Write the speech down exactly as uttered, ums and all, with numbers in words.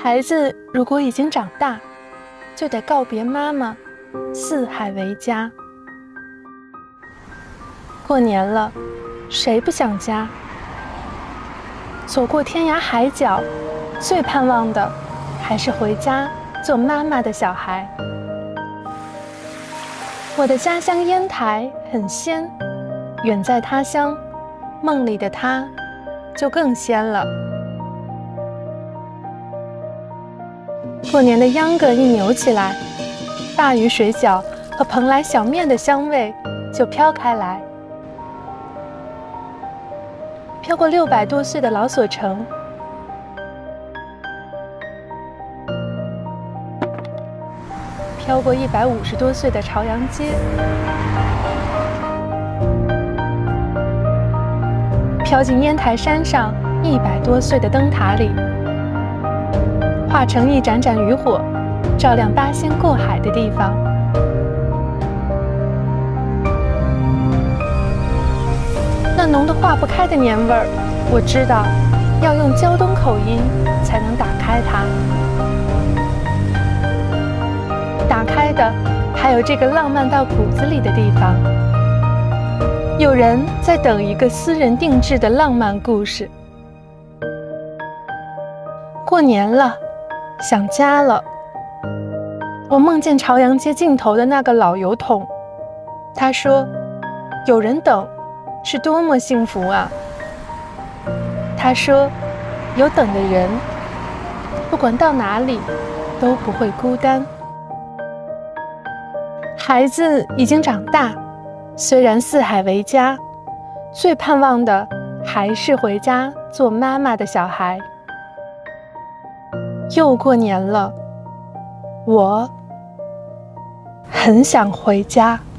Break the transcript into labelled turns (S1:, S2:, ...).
S1: 孩子如果已经长大，就得告别妈妈，四海为家。过年了，谁不想家？走过天涯海角，最盼望的还是回家做妈妈的小孩。我的家乡烟台很仙，远在他乡，梦里的他就更仙了。过年的秧歌一扭起来，大鱼水饺和蓬莱小面的香味就飘开来。飘过六百多岁的老锁城，飘过一百五十多岁的朝阳街，飘进烟台山上一百多岁的灯塔里，化成一盏盏渔火，照亮八仙过海的地方。那浓得化不开的年味儿，我知道要用胶东口音才能打开它。打开的还有这个浪漫到骨子里的地方。有人在等一个私人定制的浪漫故事。过年了，想家了。我梦见朝阳街尽头的那个老油桶，他说：“有人等，是多么幸福啊！”他说：“有等的人，不管到哪里，都不会孤单。”孩子已经长大，虽然四海为家，最盼望的还是回家做妈妈的小孩。又过年了，我很想回家。